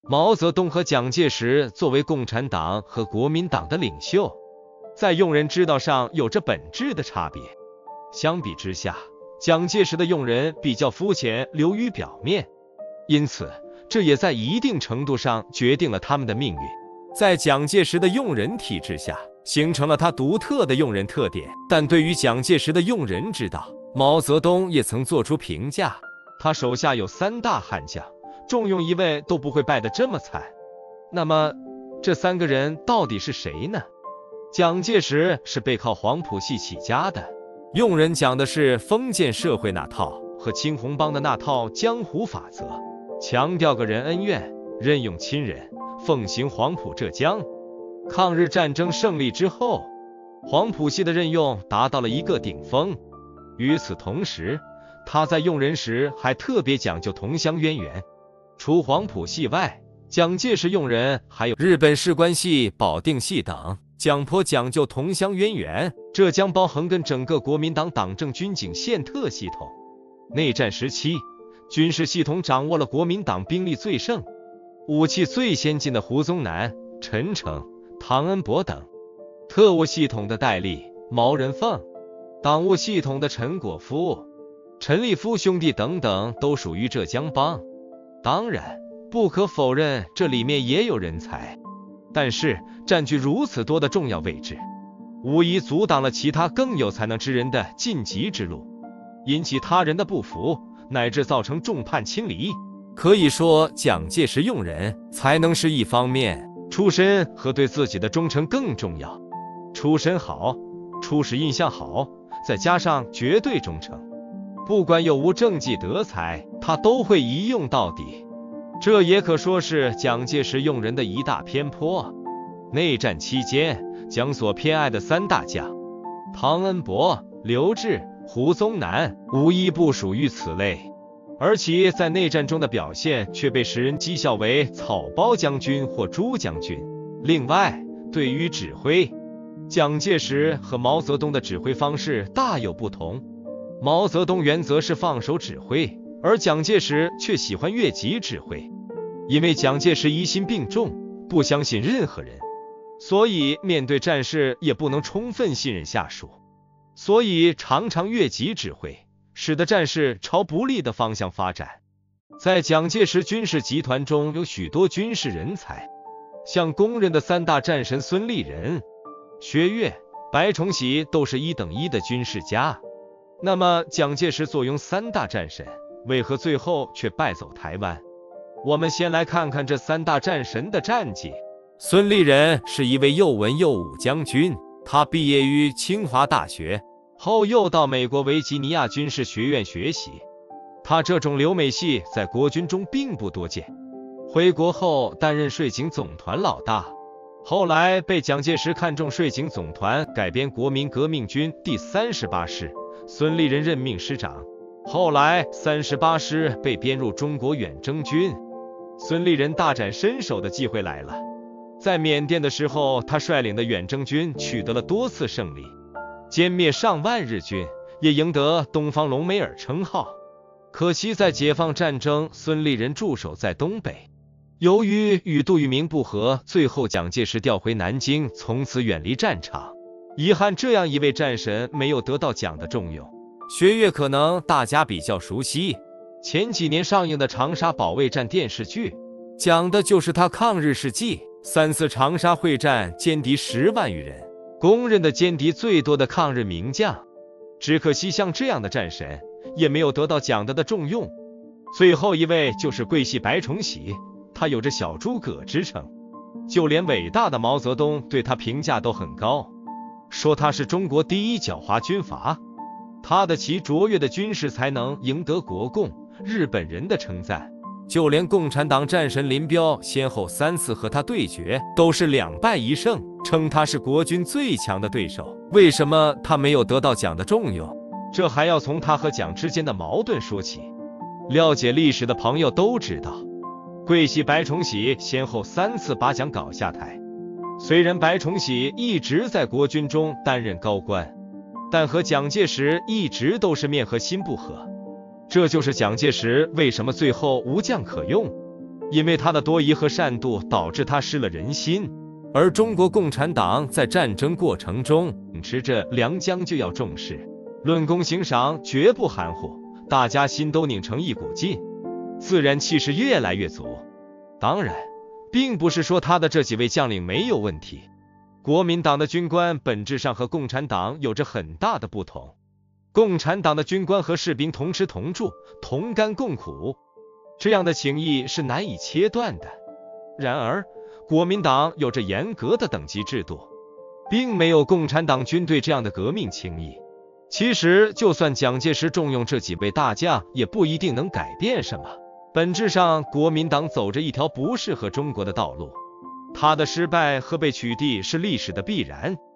毛泽东和蒋介石作为共产党和国民党的领袖，在用人之道上有着本质的差别。相比之下，蒋介石的用人比较肤浅，流于表面，因此这也在一定程度上决定了他们的命运。在蒋介石的用人体制下，形成了他独特的用人特点。但对于蒋介石的用人之道，毛泽东也曾做出评价，他手下有3大悍将，重用一位都不会败得这么惨。那么这3个人到底是谁呢？蒋介石是背靠黄埔系起家的，用人讲的是封建社会那套和青红帮的那套江湖法则，强调个人恩怨，任用亲人，奉行黄埔浙江。抗日战争胜利之后，黄埔系的任用达到了一个顶峰。与此同时，他在用人时还特别讲究同乡渊源。除黄埔系外，蒋介石用人还有日本士官系、保定系等，蒋颇讲究同乡渊源。浙江包横亘整个国民党党政军警宪特系统。内战时期，军事系统掌握了国民党兵力最盛、武器最先进的胡宗南、陈诚、唐恩伯等，特务系统的戴笠、毛人凤，党务系统的陈果夫、陈立夫兄弟等等都属于浙江帮。当然，不可否认这里面也有人才，但是占据如此多的重要位置，无疑阻挡了其他更有才能之人的晋级之路，引起他人的不服，乃至造成众叛亲离。可以说，蒋介石用人才能是一方面，出身和对自己的忠诚更重要。出身好，初始印象好，再加上绝对忠诚，不管有无政绩德才，他都会一用到底。这也可说是蒋介石用人的一大偏颇。内战期间，蒋所偏爱的3大将唐恩伯、刘峙、胡宗南，无一不属于此类，而其在内战中的表现却被时人讥笑为草包将军或猪将军。另外，对于指挥，蒋介石和毛泽东的指挥方式大有不同。毛泽东原则是放手指挥，而蒋介石却喜欢越级指挥。因为蒋介石疑心病重，不相信任何人，所以面对战事也不能充分信任下属，所以常常越级指挥，使得战事朝不利的方向发展。在蒋介石军事集团中有许多军事人才，像公认的3大战神孙立人、薛岳、白崇禧都是1等1的军事家。那么蒋介石坐拥3大战神，为何最后却败走台湾？我们先来看看这3大战神的战绩。孙立人是一位又文又武将军，他毕业于清华大学，后又到美国维吉尼亚军事学院学习。他这种留美系在国军中并不多见。回国后担任税警总团老大，后来被蒋介石看中，税警总团改编国民革命军第38师，孙立人任命师长。后来38师被编入中国远征军，孙立人大展身手的机会来了。在缅甸的时候，他率领的远征军取得了多次胜利，歼灭上万日军，也赢得东方隆美尔称号。可惜在解放战争，孙立人驻守在东北，由于与杜聿明不和，最后蒋介石调回南京，从此远离战场。遗憾这样一位战神没有得到蒋的重用。薛岳可能大家比较熟悉，前几年上映的长沙保卫战电视剧，讲的就是他抗日事迹。3次长沙会战歼敌10万余人，公认的歼敌最多的抗日名将。只可惜像这样的战神也没有得到蒋的重用。最后一位就是桂系白崇禧，他有着小诸葛之称，就连伟大的毛泽东对他评价都很高，说他是中国第一狡猾军阀。他的其卓越的军事才能赢得国共、日本人的称赞，就连共产党战神林彪先后3次和他对决，都是2败1胜，称他是国军最强的对手。为什么他没有得到蒋的重用？这还要从他和蒋之间的矛盾说起。了解历史的朋友都知道，桂系白崇禧先后3次把蒋搞下台。虽然白崇禧一直在国军中担任高官，但和蒋介石一直都是面和心不和，这就是蒋介石为什么最后无将可用。 因为他的多疑和善妒导致他失了人心。而中国共产党在战争过程中持着良将就要重视，论功行赏绝不含糊，大家心都拧成一股劲，自然气势越来越足。当然，并不是说他的这几位将领没有问题。国民党的军官本质上和共产党有着很大的不同。共产党的军官和士兵同吃同住，同甘共苦，这样的情谊是难以切断的。然而，国民党有着严格的等级制度，并没有共产党军队这样的革命情谊。其实，就算蒋介石重用这几位大将，也不一定能改变什么。本质上，国民党走着一条不适合中国的道路，他的失败和被取缔是历史的必然。